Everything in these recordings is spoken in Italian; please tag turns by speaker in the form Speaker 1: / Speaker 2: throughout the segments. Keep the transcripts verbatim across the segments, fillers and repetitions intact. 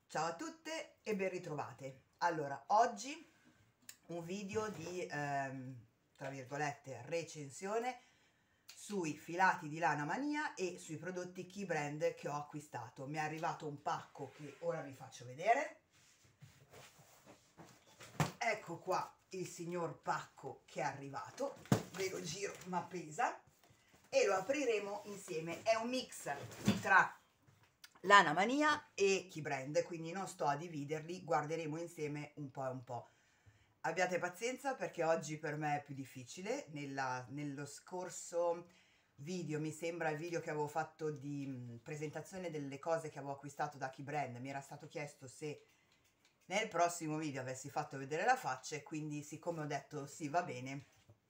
Speaker 1: Ciao a tutte e ben ritrovate. Allora, oggi un video di, ehm, tra virgolette, recensione sui filati di Lana Mania e sui prodotti Key Brand che ho acquistato. Mi è arrivato un pacco che ora vi faccio vedere. Ecco qua il signor pacco che è arrivato, ve lo giro ma pesa, e lo apriremo insieme. È un mix tra Lana Mania e Key Brand, quindi non sto a dividerli, guarderemo insieme un po' e un po'. Abbiate pazienza perché oggi per me è più difficile. Nella, nello scorso video, mi sembra il video che avevo fatto di mh, presentazione delle cose che avevo acquistato da Key Brand, mi era stato chiesto se nel prossimo video avessi fatto vedere la faccia, e quindi siccome ho detto sì, va bene,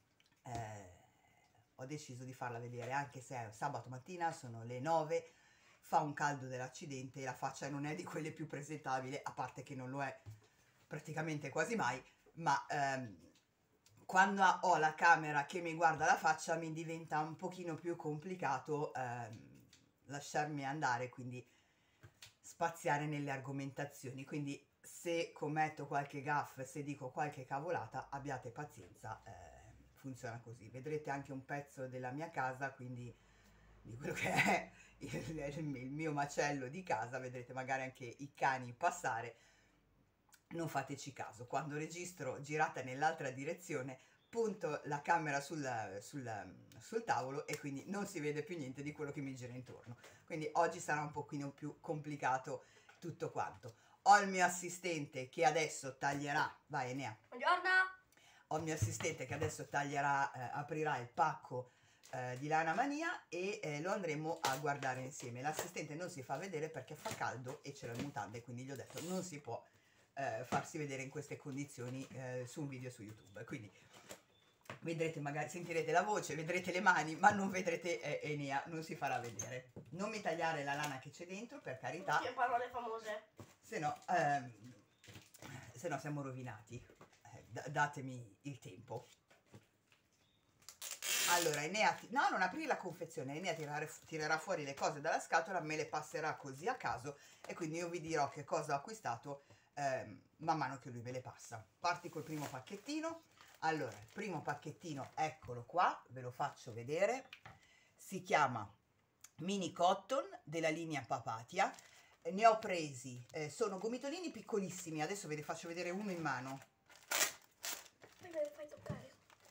Speaker 1: eh, ho deciso di farla vedere, anche se è sabato mattina, sono le nove, fa un caldo dell'accidente e la faccia non è di quelle più presentabili, a parte che non lo è praticamente quasi mai, ma ehm, quando ho la camera che mi guarda la faccia mi diventa un pochino più complicato ehm, lasciarmi andare, quindi spaziare nelle argomentazioni. Quindi se commetto qualche gaff, se dico qualche cavolata, abbiate pazienza, eh, funziona così. Vedrete anche un pezzo della mia casa, quindi di quello che è il, il, il mio macello di casa, vedrete magari anche i cani passare. Non fateci caso, quando registro girata nell'altra direzione punto la camera sul, sul, sul tavolo e quindi non si vede più niente di quello che mi gira intorno, quindi oggi sarà un pochino più complicato tutto quanto. Ho il mio assistente che adesso taglierà, vai Enea.
Speaker 2: Buongiorno.
Speaker 1: Ho il mio assistente che adesso taglierà, eh, aprirà il pacco eh, di Lana Mania e eh, lo andremo a guardare insieme. L'assistente non si fa vedere perché fa caldo e c'è le mutande, quindi gli ho detto non si può eh, farsi vedere in queste condizioni eh, su un video su YouTube, quindi vedrete, magari sentirete la voce, vedrete le mani, ma non vedrete eh, Enea, non si farà vedere. Non mi tagliare la lana che c'è dentro, per carità.
Speaker 2: Che parole famose.
Speaker 1: Se no, ehm, se no siamo rovinati. Eh, datemi il tempo. Allora, Enea, no, non aprire la confezione, Enea tirare, tirerà fuori le cose dalla scatola, me le passerà così a caso e quindi io vi dirò che cosa ho acquistato ehm, man mano che lui me le passa. Parti col primo pacchettino. Allora, il primo pacchettino, eccolo qua, ve lo faccio vedere, si chiama Mini Cotton della linea Papatia. Ne ho presi, eh, sono gomitolini piccolissimi, adesso ve ne faccio vedere uno in mano.
Speaker 2: Poi me le fai toccare.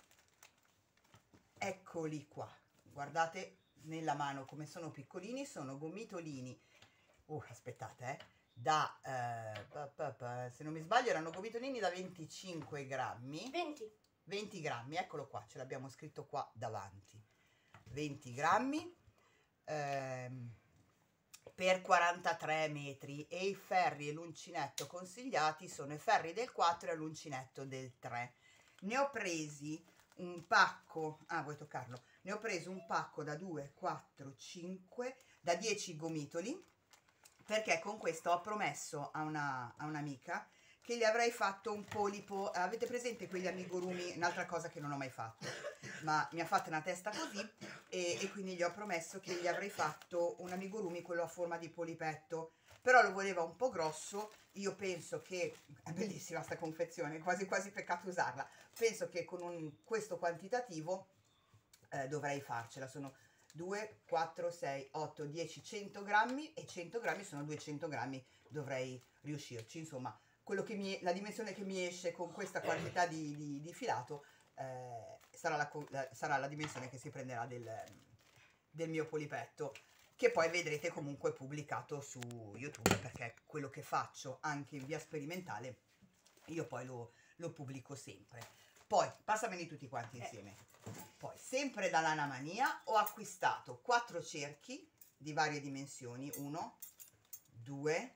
Speaker 1: Eccoli qua, guardate nella mano come sono piccolini, sono gomitolini, uh, aspettate, eh, da, eh, pa, pa, pa, se non mi sbaglio erano gomitolini da venticinque grammi.
Speaker 2: venti.
Speaker 1: venti grammi, eccolo qua, ce l'abbiamo scritto qua davanti, venti grammi, ehm, per quarantatré metri, e i ferri e l'uncinetto consigliati sono i ferri del quattro e l'uncinetto del tre. Ne ho presi un pacco, ah vuoi toccarlo? Ne ho preso un pacco da due, quattro, cinque, da dieci gomitoli, perché con questo ho promesso a una, a un'amica che gli avrei fatto un polipo. Avete presente quegli amigurumi? Un'altra cosa che non ho mai fatto, ma mi ha fatto una testa così e, e quindi gli ho promesso che gli avrei fatto un amigurumi, quello a forma di polipetto, però lo voleva un po' grosso. Io penso che è bellissima sta confezione, quasi quasi peccato usarla. Penso che con un, questo quantitativo eh, dovrei farcela. Sono due, quattro, sei, otto, dieci, cento grammi, e cento grammi sono duecento grammi, dovrei riuscirci. Insomma, quello che mi, la dimensione che mi esce con questa quantità di, di, di filato eh, sarà, la, la, sarà la dimensione che si prenderà del, del mio polipetto, che poi vedrete comunque pubblicato su YouTube, perché quello che faccio anche in via sperimentale io poi lo, lo pubblico sempre. Poi passameli tutti quanti insieme. Poi sempre da Lana Mania ho acquistato quattro cerchi di varie dimensioni, uno, due,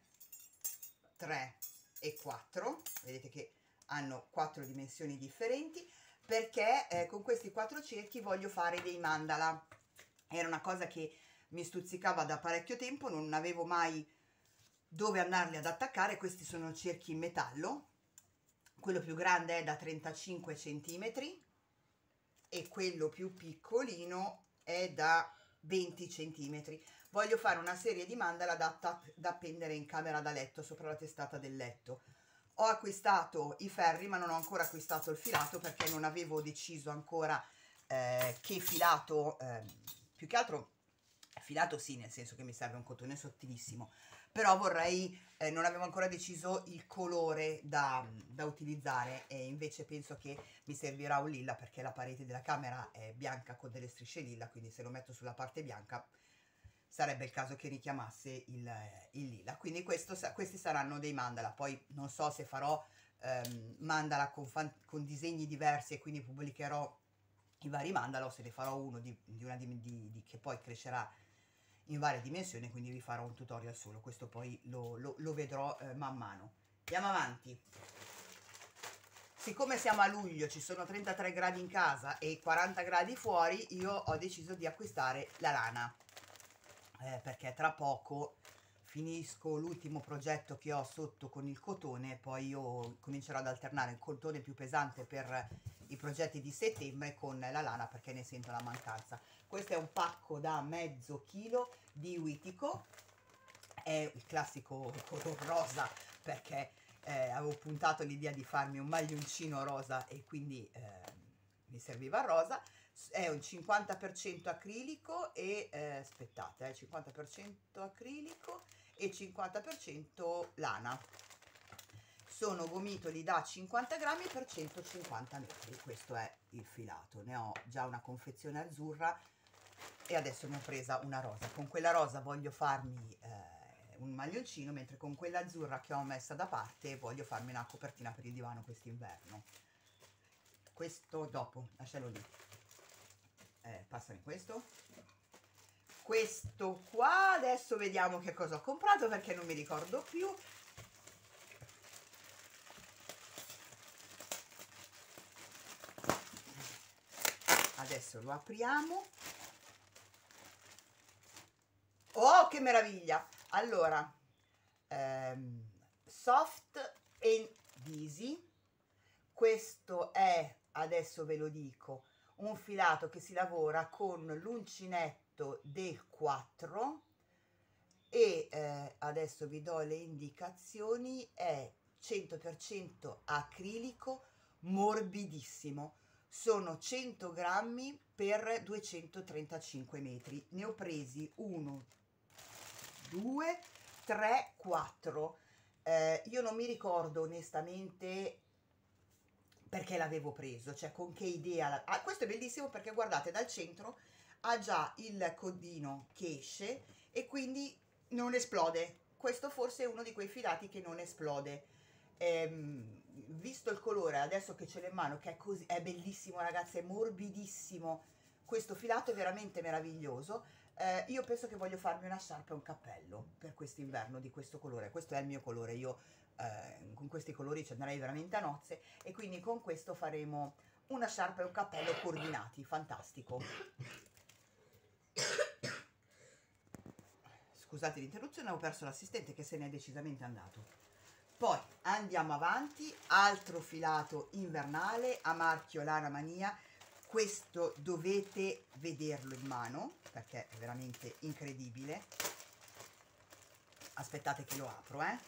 Speaker 1: tre e quattro. Vedete che hanno quattro dimensioni differenti, perché eh, con questi quattro cerchi voglio fare dei mandala. Era una cosa che mi stuzzicava da parecchio tempo, non avevo mai dove andarli ad attaccare. Questi sono cerchi in metallo, quello più grande è da trentacinque centimetri e quello più piccolino è da venti centimetri. voglio fare una serie di mandala da, da, da appendere in camera da letto, sopra la testata del letto. Ho acquistato i ferri, ma non ho ancora acquistato il filato perché non avevo deciso ancora eh, che filato, eh, più che altro filato sì, nel senso che mi serve un cotone sottilissimo, però vorrei, eh, non avevo ancora deciso il colore da, da utilizzare, e invece penso che mi servirà un lilla perché la parete della camera è bianca con delle strisce lilla, quindi se lo metto sulla parte bianca sarebbe il caso che richiamasse il, il lilla. Quindi questo, questi saranno dei mandala. Poi non so se farò ehm, mandala con, fan, con disegni diversi e quindi pubblicherò i vari mandala, o se ne farò uno di, di una di, di, di, che poi crescerà in varie dimensioni, quindi vi farò un tutorial solo. Questo poi lo, lo, lo vedrò eh, man mano. Andiamo avanti. Siccome siamo a luglio, ci sono trentatré gradi in casa e quaranta gradi fuori, io ho deciso di acquistare la lana. Eh, perché tra poco finisco l'ultimo progetto che ho sotto con il cotone, poi io comincerò ad alternare il cotone più pesante per i progetti di settembre con la lana, perché ne sento la mancanza. Questo è un pacco da mezzo chilo di Witico, è il classico color rosa perché eh, avevo puntato l'idea di farmi un maglioncino rosa e quindi eh, mi serviva il rosa. È un cinquanta per cento acrilico e eh, aspettate, eh, cinquanta per cento acrilico e cinquanta per cento lana. Sono gomitoli da cinquanta grammi per centocinquanta metri. Questo è il filato. Ne ho già una confezione azzurra e adesso ne ho presa una rosa. Con quella rosa voglio farmi eh, un maglioncino, mentre con quella azzurra che ho messa da parte voglio farmi una copertina per il divano quest'inverno. Questo dopo, lascialo lì. Eh, passami questo. Questo qua adesso vediamo che cosa ho comprato perché non mi ricordo più. Adesso lo apriamo. Oh, che meraviglia! Allora, ehm, Soft and Easy. Questo è, adesso ve lo dico, un filato che si lavora con l'uncinetto del quattro e eh, adesso vi do le indicazioni. È cento per cento acrilico, morbidissimo. Sono cento grammi per duecentotrentacinque metri. Ne ho presi uno, due, tre, quattro. Eh, io non mi ricordo onestamente perché l'avevo preso, cioè con che idea. La... Ah, questo è bellissimo perché guardate, dal centro ha già il codino che esce e quindi non esplode. Questo forse è uno di quei filati che non esplode. Ehm, visto il colore, adesso che ce l'ho in mano, che è così, è bellissimo ragazzi, è morbidissimo. Questo filato è veramente meraviglioso. Eh, io penso che voglio farmi una sciarpa e un cappello per quest'inverno di questo colore. Questo è il mio colore, io eh, con questi colori ci andrei veramente a nozze, e quindi con questo faremo una sciarpa e un cappello coordinati. Fantastico. Scusate l'interruzione, ho perso l'assistente che se n'è decisamente andato. Poi andiamo avanti, altro filato invernale a marchio Lana Mania. Questo dovete vederlo in mano perché è veramente incredibile. Aspettate che lo apro, eh.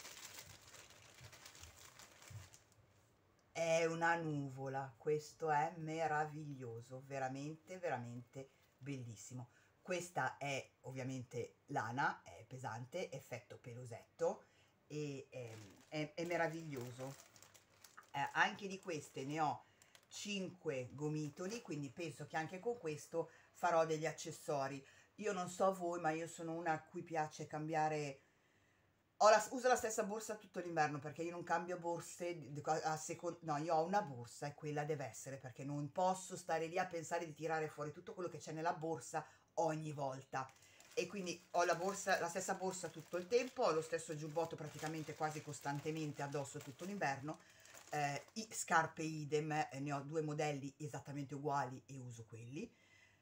Speaker 1: È una nuvola, questo è meraviglioso, veramente veramente bellissimo. Questa è ovviamente lana, è pesante, effetto pelosetto e è, è, è meraviglioso. Eh, anche di queste ne ho cinque gomitoli, quindi penso che anche con questo farò degli accessori. Io non so voi, ma io sono una a cui piace cambiare. Ho la, uso la stessa borsa tutto l'inverno perché io non cambio borse a seconda. No, io ho una borsa e quella deve essere, perché non posso stare lì a pensare di tirare fuori tutto quello che c'è nella borsa ogni volta. E quindi ho la borsa, la stessa borsa tutto il tempo, ho lo stesso giubbotto praticamente quasi costantemente addosso tutto l'inverno. Eh, scarpe idem, eh, ne ho due modelli esattamente uguali e uso quelli.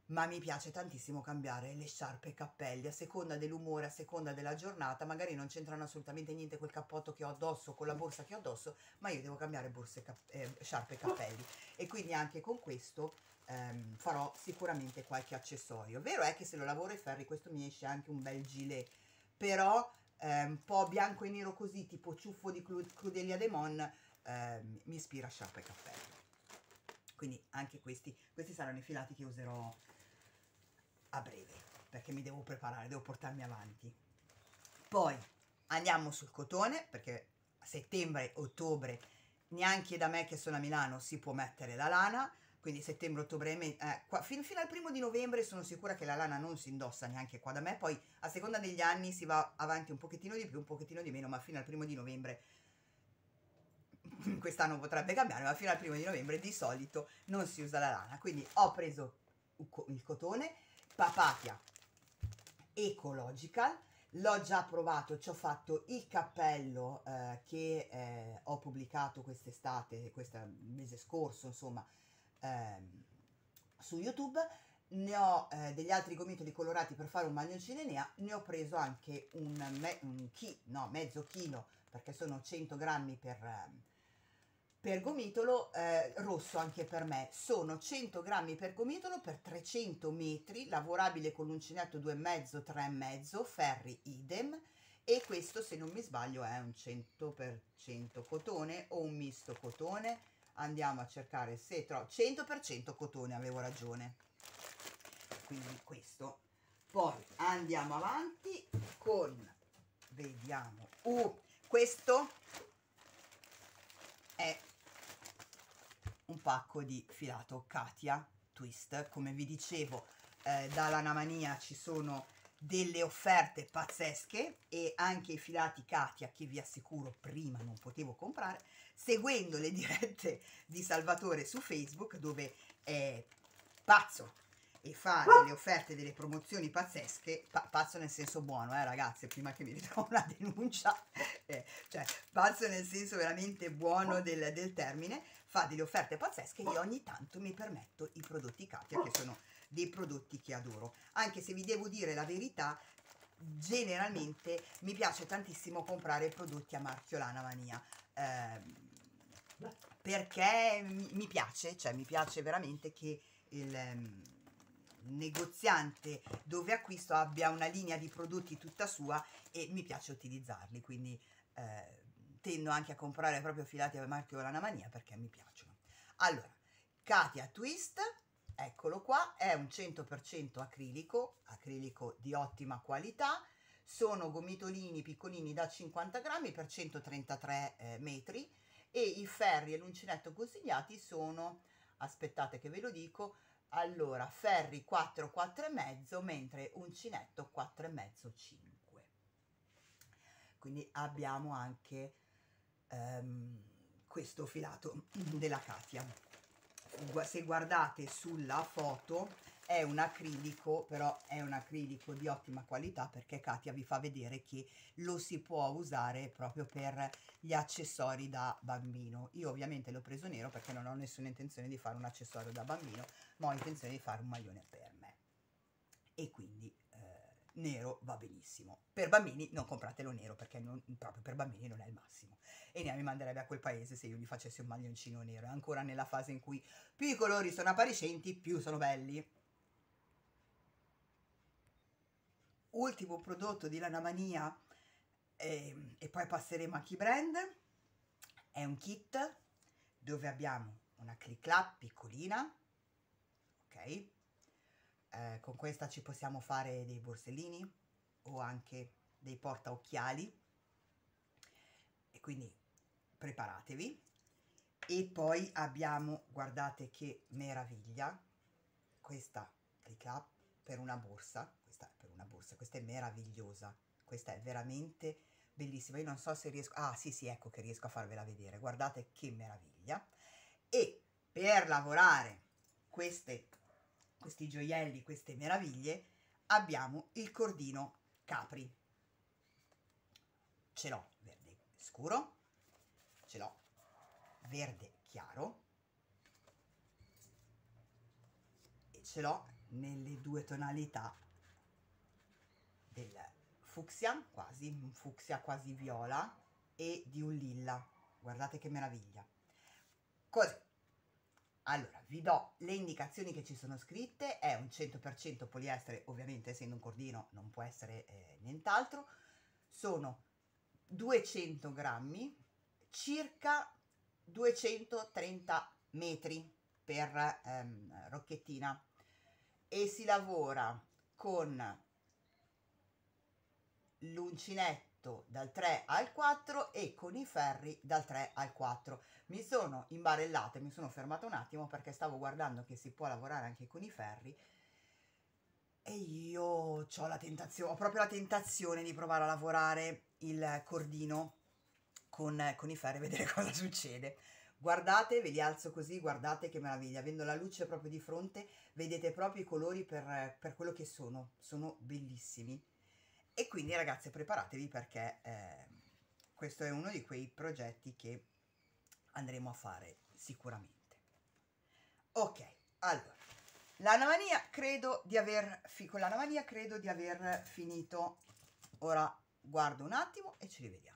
Speaker 1: ma mi piace tantissimo cambiare le sciarpe e i cappelli a seconda dell'umore, a seconda della giornata. Magari non c'entrano assolutamente niente col cappotto che ho addosso, con la borsa che ho addosso, ma io devo cambiare borse, cap eh, sciarpe e cappelli, e quindi anche con questo ehm, farò sicuramente qualche accessorio. Vero è che se lo lavoro ai ferri questo mi esce anche un bel gilet, però eh, un po' bianco e nero così, tipo ciuffo di Cru Crudelia Demon, eh, mi ispira a sciarpe e cappelli. Quindi anche questi, questi saranno i filati che userò a breve, perché mi devo preparare, devo portarmi avanti. Poi andiamo sul cotone, perché a settembre, ottobre, neanche da me che sono a Milano si può mettere la lana, quindi settembre, ottobre, eh, qua, fin, fino al primo di novembre sono sicura che la lana non si indossa neanche qua da me, poi a seconda degli anni si va avanti un pochettino di più, un pochettino di meno, ma fino al primo di novembre, quest'anno potrebbe cambiare, ma fino al primo di novembre di solito non si usa la lana. Quindi ho preso il cotone Papatia Ecological, l'ho già provato, ci ho fatto il cappello eh, che eh, ho pubblicato quest'estate, questo mese scorso, insomma, ehm, su YouTube. Ne ho eh, degli altri gomitoli colorati per fare un maglioncino Enea, ne ho preso anche un, me un chi no, mezzo chilo, perché sono cento grammi per, eh, per gomitolo, eh, rosso anche per me, sono cento grammi per gomitolo per trecento metri, lavorabile con l'uncinetto due e mezzo, tre e mezzo, ferri idem, e questo, se non mi sbaglio, è un cento per cento cotone o un misto cotone. Andiamo a cercare se trovo cento per cento cotone, avevo ragione, quindi questo. Poi andiamo avanti con, vediamo, uh, questo è un pacco di filato Katia Twist. Come vi dicevo, eh, da Lanamania ci sono delle offerte pazzesche, e anche i filati Katia, che vi assicuro prima non potevo comprare, seguendo le dirette di Salvatore su Facebook, dove è pazzo e fa delle offerte, delle promozioni pazzesche, pa pazzo nel senso buono, eh ragazze, prima che mi ritrovo una denuncia, eh, cioè pazzo nel senso veramente buono del, del termine, fa delle offerte pazzesche, e ogni tanto mi permetto i prodotti Katia, che sono dei prodotti che adoro. Anche se vi devo dire la verità, generalmente mi piace tantissimo comprare prodotti a marchio Lanamania, ehm, perché mi, mi piace, cioè mi piace veramente che il um, negoziante dove acquisto abbia una linea di prodotti tutta sua, e mi piace utilizzarli, quindi eh, tendo anche a comprare proprio filati a marchio Lanamania perché mi piacciono. Allora, Katia Twist, eccolo qua, è un cento per cento acrilico, acrilico di ottima qualità, sono gomitolini piccolini da cinquanta grammi per centotrentatré eh, metri, e i ferri e l'uncinetto consigliati sono, aspettate che ve lo dico, allora, ferri quattro, quattro e mezzo, mentre uncinetto quattro e mezzo, cinque. Quindi abbiamo anche um, questo filato della Katia. Se guardate sulla foto è un acrilico, però è un acrilico di ottima qualità, perché Katia vi fa vedere che lo si può usare proprio per gli accessori da bambino. Io ovviamente l'ho preso nero perché non ho nessuna intenzione di fare un accessorio da bambino, ma ho intenzione di fare un maglione per me, e quindi eh, nero va benissimo. Per bambini non compratelo nero, perché non, proprio per bambini non è il massimo, e ne mi manderebbe a quel paese se io gli facessi un maglioncino nero. È ancora nella fase in cui più i colori sono appariscenti, più sono belli. Ultimo prodotto di Lanamania, eh, e poi passeremo a Key Brand, è un kit dove abbiamo una click clap piccolina, ok, eh, con questa ci possiamo fare dei borsellini o anche dei porta occhiali, e quindi preparatevi. E poi abbiamo, guardate che meraviglia, questa click clap per una borsa. Questa è per una borsa, questa è meravigliosa, questa è veramente bellissima. Io non so se riesco, ah sì sì, ecco che riesco a farvela vedere, guardate che meraviglia. E per lavorare queste, questi gioielli, queste meraviglie, abbiamo il cordino Capri. Ce l'ho verde scuro, ce l'ho verde chiaro, e ce l'ho nelle due tonalità del fucsia, quasi un fucsia quasi viola, e di un lilla. Guardate che meraviglia. Così, allora vi do le indicazioni che ci sono scritte. È un cento per cento poliestere, ovviamente essendo un cordino non può essere eh, nient'altro. Sono duecento grammi, circa duecentotrenta metri per ehm, rocchettina, e si lavora con l'uncinetto dal tre al quattro e con i ferri dal tre al quattro. Mi sono imbarellata e mi sono fermata un attimo perché stavo guardando che si può lavorare anche con i ferri, e io ho la tentazione, ho proprio la tentazione di provare a lavorare il cordino con, con i ferri e vedere cosa succede. Guardate, ve li alzo così, guardate che meraviglia, avendo la luce proprio di fronte vedete proprio i colori per, per quello che sono, sono bellissimi. E quindi ragazze, preparatevi perché eh, questo è uno di quei progetti che andremo a fare sicuramente. Ok, allora, l'Anamania credo di aver, con l'Anamania credo di aver finito. Ora guardo un attimo e ci rivediamo.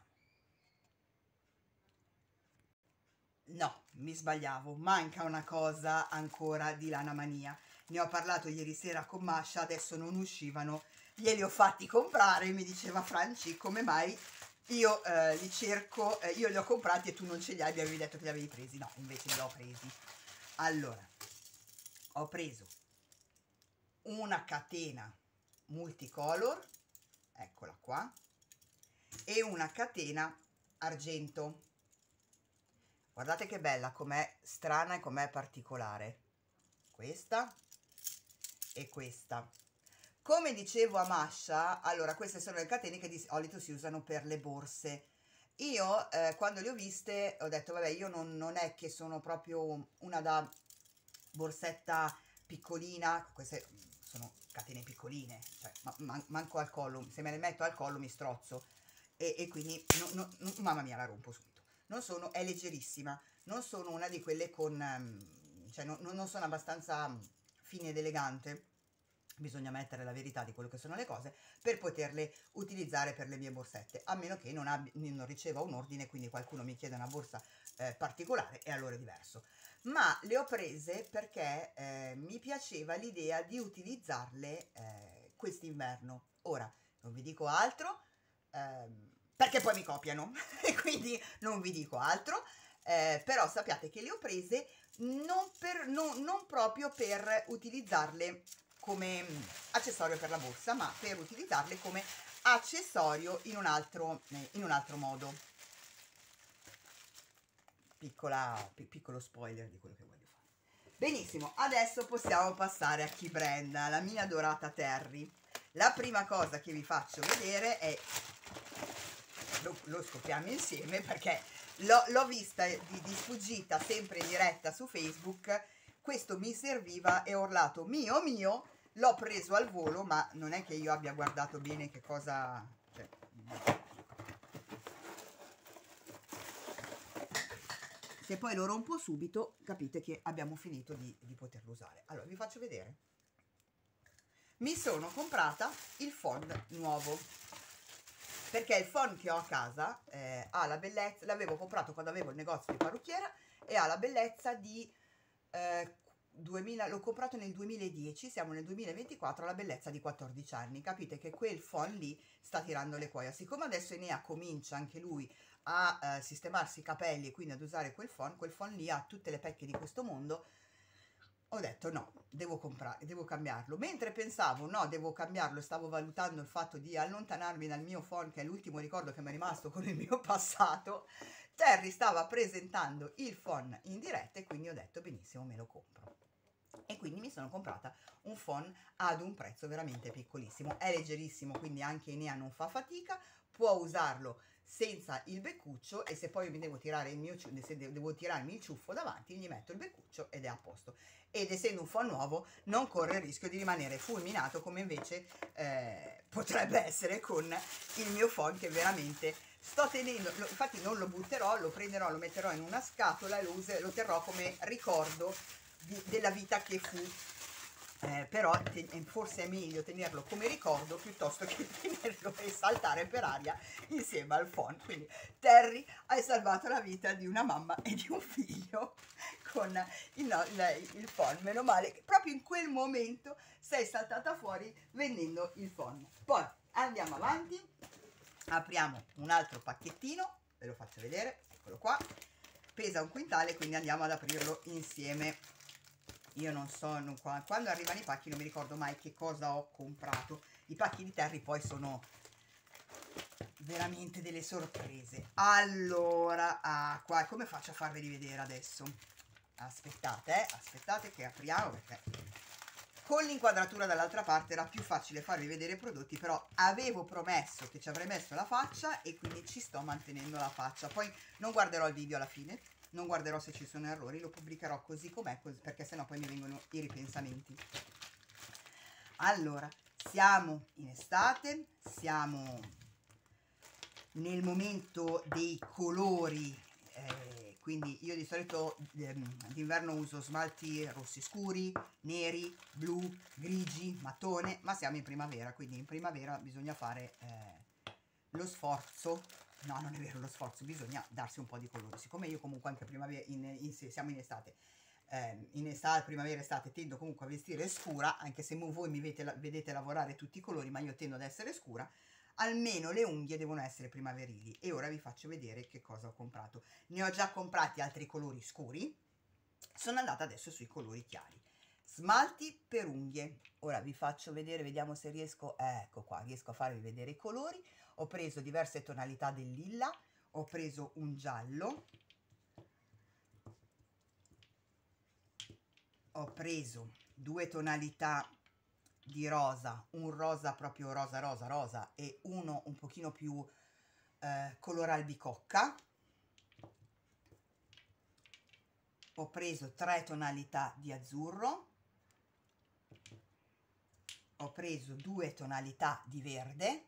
Speaker 1: No, mi sbagliavo, manca una cosa ancora di l'Anamania. Ne ho parlato ieri sera con Masha, adesso non uscivano, glieli ho fatti comprare. Mi diceva Franci, come mai io eh, li cerco, eh, io li ho comprati e tu non ce li hai, mi avevi detto che li avevi presi. No, invece li ho presi. Allora, ho preso una catena multicolor, eccola qua, e una catena argento. Guardate che bella, com'è strana e com'è particolare. Questa e questa. Come dicevo a Masha, allora queste sono le catene che di solito si usano per le borse. Io eh, quando le ho viste ho detto vabbè, io non, non è che sono proprio una da borsetta piccolina, queste sono catene piccoline, cioè, ma, man, manco al collo, se me le metto al collo mi strozzo e, e quindi no, no, mamma mia, la rompo subito. Non sono, è leggerissima, non sono una di quelle con, um, cioè no, non sono abbastanza fine ed elegante, bisogna mettere la verità di quello che sono le cose per poterle utilizzare per le mie borsette, a meno che non, abbia, non riceva un ordine, quindi qualcuno mi chiede una borsa eh, particolare e allora è diverso. Ma le ho prese perché eh, mi piaceva l'idea di utilizzarle eh, quest'inverno. Ora, non vi dico altro, ehm, perché poi mi copiano e quindi non vi dico altro, eh, però sappiate che le ho prese non, per, non, non proprio per utilizzarle come accessorio per la borsa, ma per utilizzarle come accessorio in un altro, eh, in un altro modo. Piccola, piccolo spoiler di quello che voglio fare. Benissimo, adesso possiamo passare a Key Brenda, la mia dorata Terry. La prima cosa che vi faccio vedere è, lo, lo scopriamo insieme perché l'ho vista di, di sfuggita sempre in diretta su Facebook, questo mi serviva e ho urlato mio mio, l'ho preso al volo, ma non è che io abbia guardato bene che cosa... Cioè, se poi lo rompo subito capite che abbiamo finito di, di poterlo usare. Allora vi faccio vedere. Mi sono comprata il phon nuovo perché il phon che ho a casa eh, ha la bellezza, l'avevo comprato quando avevo il negozio di parrucchiera e ha la bellezza di eh, duemila, l'ho comprato nel duemiladieci, siamo nel duemilaventiquattro, ha la bellezza di quattordici anni. Capite che quel phon lì sta tirando le cuoia. Siccome adesso Enea comincia anche lui a eh, sistemarsi i capelli e quindi ad usare quel phon, quel phon lì ha tutte le pecche di questo mondo, ho detto no, devo comprare, devo cambiarlo. Mentre pensavo no, devo cambiarlo, stavo valutando il fatto di allontanarmi dal mio phon, che è l'ultimo ricordo che mi è rimasto con il mio passato, Terry stava presentando il phon in diretta e quindi ho detto benissimo, me lo compro. E quindi mi sono comprata un phon ad un prezzo veramente piccolissimo, è leggerissimo, quindi anche Enea non fa fatica, può usarlo senza il beccuccio e se poi mi devo tirare il mio se devo tirarmi il ciuffo davanti gli metto il beccuccio ed è a posto. Ed essendo un phon nuovo non corre il rischio di rimanere fulminato come invece eh, potrebbe essere con il mio phon, che veramente sto tenendo, lo, infatti non lo butterò, lo prenderò, lo metterò in una scatola e lo, userò, lo terrò come ricordo di, della vita che fu eh, però forse è meglio tenerlo come ricordo piuttosto che tenerlo e saltare per aria insieme al phon. Quindi Terry, hai salvato la vita di una mamma e di un figlio con il, no, il, il phon. Meno male che proprio in quel momento sei saltata fuori vendendo il phon. Poi andiamo avanti, apriamo un altro pacchettino, ve lo faccio vedere, eccolo qua, pesa un quintale, quindi andiamo ad aprirlo insieme. Io non so, non, quando arrivano i pacchi non mi ricordo mai che cosa ho comprato. I pacchi di Terry poi sono veramente delle sorprese. Allora, ah, qua come faccio a farveli vedere adesso? Aspettate, eh, aspettate che apriamo, perché con l'inquadratura dall'altra parte era più facile farvi vedere i prodotti, però avevo promesso che ci avrei messo la faccia e quindi ci sto mantenendo la faccia. Poi non guarderò il video alla fine, non guarderò se ci sono errori, lo pubblicherò così com'è, così, perché sennò poi mi vengono i ripensamenti. Allora, siamo in estate, siamo nel momento dei colori, eh, quindi io di solito eh, d'inverno uso smalti rossi scuri, neri, blu, grigi, mattone, ma siamo in primavera, quindi in primavera bisogna fare eh, lo sforzo. No, non è vero lo sforzo, bisogna darsi un po' di colore. Siccome io comunque anche primavera, in, in, siamo in estate, eh, in estate, primavera, estate, tendo comunque a vestire scura, anche se voi mi vedete, vedete lavorare tutti i colori, ma io tendo ad essere scura, almeno le unghie devono essere primaverili. E ora vi faccio vedere che cosa ho comprato. Ne ho già comprati altri colori scuri, sono andata adesso sui colori chiari. Smalti per unghie. Ora vi faccio vedere, vediamo se riesco, ecco qua, riesco a farvi vedere i colori. Ho preso diverse tonalità del lilla, ho preso un giallo, ho preso due tonalità di rosa, un rosa proprio rosa rosa rosa e uno un pochino più eh, color albicocca. Ho preso tre tonalità di azzurro, ho preso due tonalità di verde,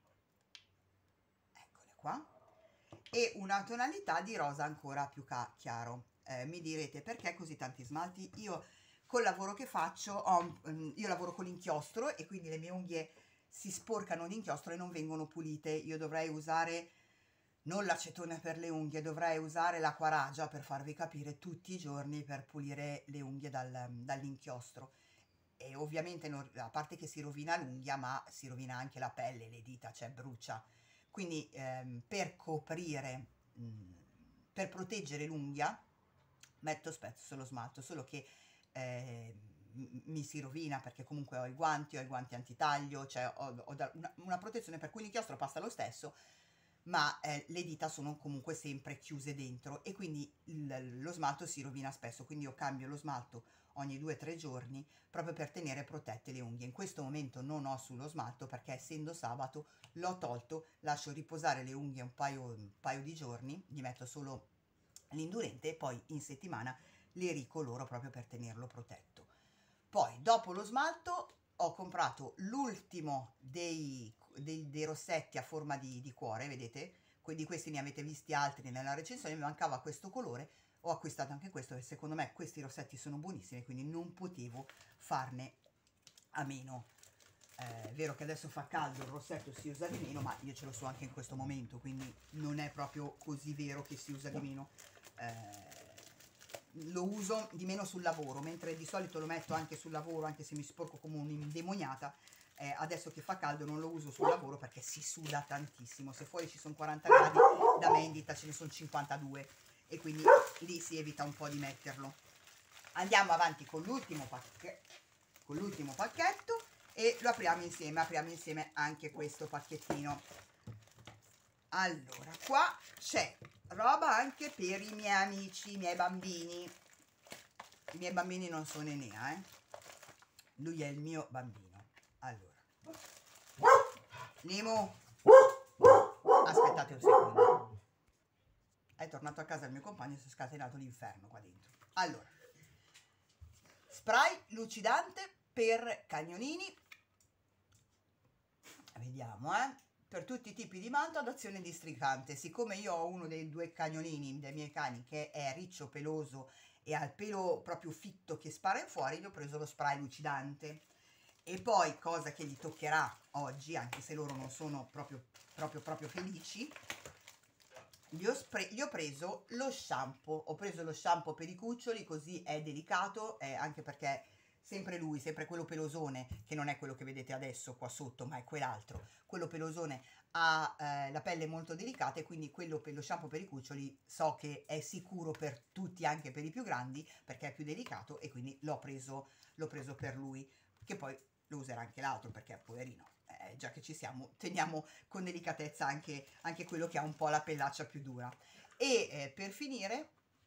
Speaker 1: qua, e una tonalità di rosa ancora più chiaro. Eh, mi direte perché così tanti smalti? Io col lavoro che faccio ho, io lavoro con l'inchiostro e quindi le mie unghie si sporcano di inchiostro e non vengono pulite. Io dovrei usare non l'acetone per le unghie, dovrei usare l'acquaragia, per farvi capire, tutti i giorni per pulire le unghie dal, dall'inchiostro. E ovviamente non, a parte che si rovina l'unghia, ma si rovina anche la pelle, le dita, cioè brucia. Quindi ehm, per coprire, mh, per proteggere l'unghia, metto spesso lo smalto, solo che eh, mi si rovina perché comunque ho i guanti, ho i guanti antitaglio, cioè ho, ho una, una protezione per cui l'inchiostro passa lo stesso, ma eh, le dita sono comunque sempre chiuse dentro e quindi il, lo smalto si rovina spesso, quindi io cambio lo smalto ogni due o tre giorni proprio per tenere protette le unghie. In questo momento non ho sullo smalto perché essendo sabato l'ho tolto, lascio riposare le unghie un paio, un paio di giorni, gli metto solo l'indurente e poi in settimana le ricoloro proprio per tenerlo protetto. Poi dopo lo smalto ho comprato l'ultimo dei, dei, dei rossetti a forma di, di cuore, vedete? Di questi ne avete visti altri nella recensione, mi mancava questo colore, ho acquistato anche questo e secondo me questi rossetti sono buonissimi, quindi non potevo farne a meno. Eh, è vero che adesso fa caldo, il rossetto si usa di meno, ma io ce lo so anche in questo momento, quindi non è proprio così vero che si usa di meno. Eh, lo uso di meno sul lavoro, mentre di solito lo metto anche sul lavoro, anche se mi sporco come un'indemoniata. Eh, adesso che fa caldo non lo uso sul lavoro perché si suda tantissimo. Se fuori ci sono quaranta gradi, da me in ditta ce ne sono cinquantadue e quindi lì si evita un po' di metterlo. Andiamo avanti con l'ultimo pacchetto, con l'ultimo pacchetto e lo apriamo insieme, apriamo insieme anche questo pacchettino. Allora, qua c'è roba anche per i miei amici, i miei bambini. I miei bambini non sono Enea, eh. Lui è il mio bambino. Allora, Nemo, aspettate un secondo. È tornato a casa il mio compagno e si è scatenato l'inferno qua dentro. Allora, spray lucidante per cagnolini. Vediamo, eh. Per tutti i tipi di manto ad azione districante. Siccome io ho uno dei due cagnolini dei miei cani che è riccio, peloso e al pelo proprio fitto che spara in fuori gli ho preso lo spray lucidante. E poi, cosa che gli toccherà oggi, anche se loro non sono proprio proprio proprio felici, gli ho, gli ho preso lo shampoo. Ho preso lo shampoo per i cuccioli, così è delicato, eh, anche perché sempre lui, sempre quello pelosone, che non è quello che vedete adesso qua sotto, ma è quell'altro, quello pelosone ha eh, la pelle molto delicata, e quindi quello per lo shampoo per i cuccioli so che è sicuro per tutti, anche per i più grandi, perché è più delicato, e quindi l'ho preso, l'ho preso per lui, che poi lo userà anche l'altro, perché poverino, eh, già che ci siamo, teniamo con delicatezza anche, anche quello che ha un po' la pellaccia più dura. E eh, per finire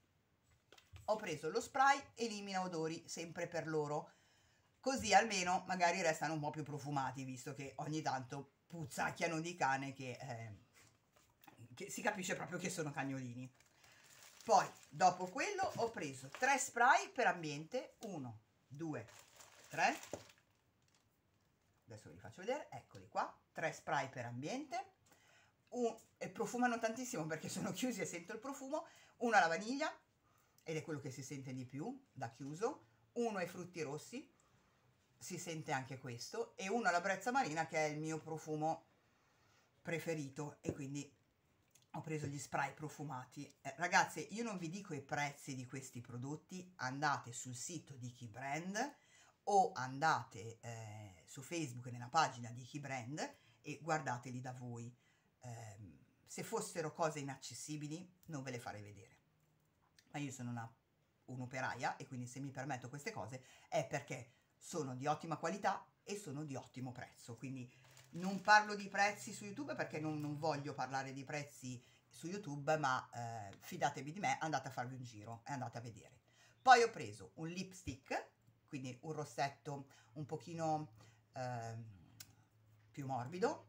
Speaker 1: ho preso lo spray elimina odori, sempre per loro, così almeno magari restano un po' più profumati, visto che ogni tanto puzzacchiano di cane, che, eh, che si capisce proprio che sono cagnolini. Poi dopo quello ho preso tre spray per ambiente, uno, due, tre, adesso vi faccio vedere, eccoli qua, tre spray per ambiente, un, e profumano tantissimo perché sono chiusi e sento il profumo, uno alla vaniglia, ed è quello che si sente di più da chiuso, uno ai frutti rossi, si sente anche questo, e uno alla brezza marina, che è il mio profumo preferito, e quindi ho preso gli spray profumati. Eh, ragazze, io non vi dico i prezzi di questi prodotti, andate sul sito di Key Brand o andate eh, su Facebook nella pagina di Key Brand e guardateli da voi. Eh, se fossero cose inaccessibili non ve le farei vedere, ma io sono una un'operaia, e quindi se mi permetto queste cose è perché sono di ottima qualità e sono di ottimo prezzo. Quindi non parlo di prezzi su YouTube perché non, non voglio parlare di prezzi su YouTube, ma eh, fidatevi di me, andate a farvi un giro e andate a vedere. Poi ho preso un lipstick, quindi un rossetto un pochino eh, più morbido.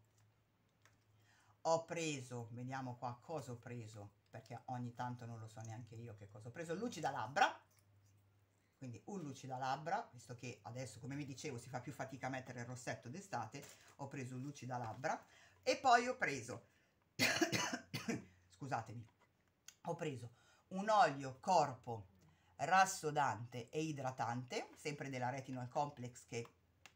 Speaker 1: Ho preso, vediamo qua cosa ho preso, perché ogni tanto non lo so neanche io che cosa ho preso, lucida labbra, quindi un lucida labbra, visto che adesso, come vi dicevo, si fa più fatica a mettere il rossetto d'estate, ho preso un lucida labbra. E poi ho preso scusatemi, ho preso un olio corpo rassodante e idratante, sempre della Retinol Complex, che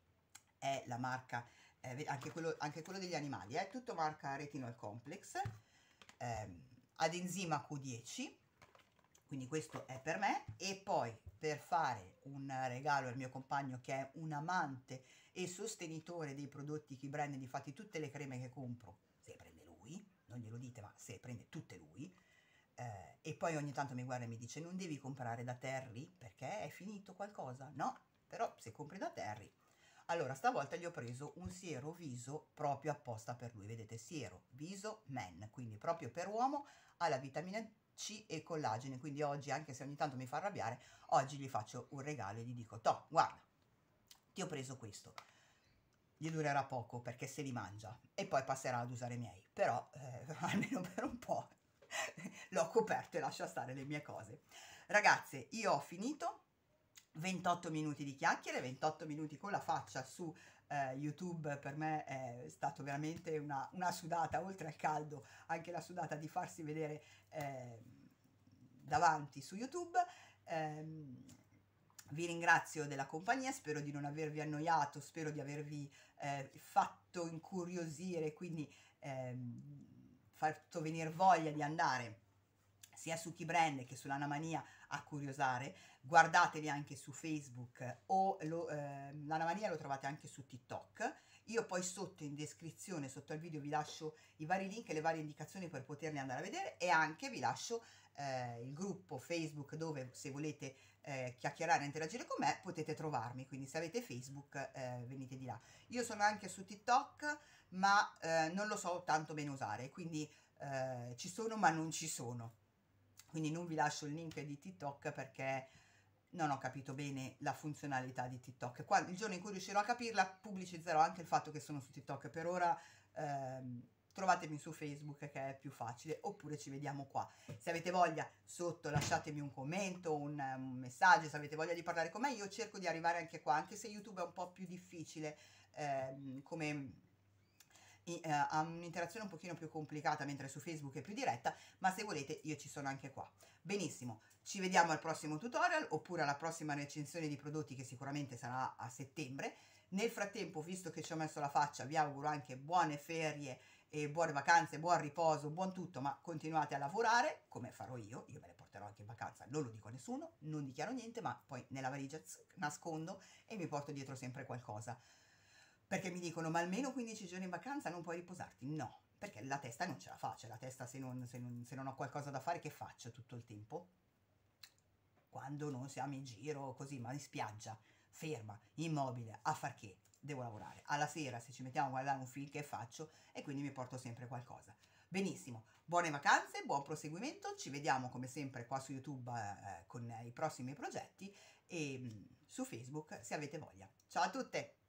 Speaker 1: è la marca, eh, anche, quello, anche quello degli animali, è eh, tutto marca Retinol Complex, ehm, ad enzima Q dieci, quindi questo è per me. E poi, per fare un regalo al mio compagno, che è un amante e sostenitore dei prodotti Key Brand, difatti tutte le creme che compro se le prende lui, non glielo dite, ma se le prende tutte lui. Eh, e poi ogni tanto mi guarda e mi dice: non devi comprare da Terry perché è finito qualcosa? No, però se compri da Terry. Allora stavolta gli ho preso un siero viso proprio apposta per lui, vedete, siero viso men, quindi proprio per uomo, ha la vitamina C e collagene, quindi oggi, anche se ogni tanto mi fa arrabbiare, oggi gli faccio un regalo e gli dico: toh, guarda, ti ho preso questo, gli durerà poco perché se li mangia e poi passerà ad usare i miei, però eh, almeno per un po' l'ho coperto e lascia stare le mie cose. Ragazze, io ho finito, ventotto minuti di chiacchiere, ventotto minuti con la faccia su eh, YouTube, per me è stato veramente una, una sudata, oltre al caldo, anche la sudata di farsi vedere eh, davanti su YouTube. Eh, vi ringrazio della compagnia, spero di non avervi annoiato, spero di avervi eh, fatto incuriosire, quindi ehm, fatto venire voglia di andare sia su Key Brand che sull'Anamania a curiosare. Guardatevi anche su Facebook, o lo, eh, l'Anamania lo trovate anche su TikTok. Io poi sotto in descrizione, sotto al video, vi lascio i vari link e le varie indicazioni per poterli andare a vedere, e anche vi lascio eh, il gruppo Facebook dove, se volete eh, chiacchierare e interagire con me, potete trovarmi. Quindi se avete Facebook eh, venite di là. Io sono anche su TikTok, ma eh, non lo so tanto bene usare, quindi eh, ci sono ma non ci sono. Quindi non vi lascio il link di TikTok perché non ho capito bene la funzionalità di TikTok. Quando, il giorno in cui riuscirò a capirla, pubblicizzerò anche il fatto che sono su TikTok. Per ora ehm, trovatemi su Facebook, che è più facile, oppure ci vediamo qua. Se avete voglia, sotto lasciatemi un commento, un, un messaggio, se avete voglia di parlare con me. Io cerco di arrivare anche qua, anche se YouTube è un po' più difficile ehm, come i- eh, ha un'interazione un pochino più complicata, mentre su Facebook è più diretta, ma se volete io ci sono anche qua. Benissimo, ci vediamo al prossimo tutorial oppure alla prossima recensione di prodotti che sicuramente sarà a settembre. Nel frattempo, visto che ci ho messo la faccia, vi auguro anche buone ferie e buone vacanze, buon riposo, buon tutto, ma continuate a lavorare come farò io, io me le porterò anche in vacanza, non lo dico a nessuno, non dichiaro niente, ma poi nella valigia z- nascondo e mi porto dietro sempre qualcosa. Perché mi dicono, ma almeno quindici giorni in vacanza non puoi riposarti? No, perché la testa non ce la fa, cioè la testa se non, se non, se non ho qualcosa da fare che faccio tutto il tempo? Quando non siamo in giro così, ma in spiaggia, ferma, immobile, a far che? Devo lavorare. Alla sera se ci mettiamo a guardare un film che faccio e quindi mi porto sempre qualcosa. Benissimo, buone vacanze, buon proseguimento, ci vediamo come sempre qua su YouTube eh, con i prossimi progetti e mh, su Facebook se avete voglia. Ciao a tutte!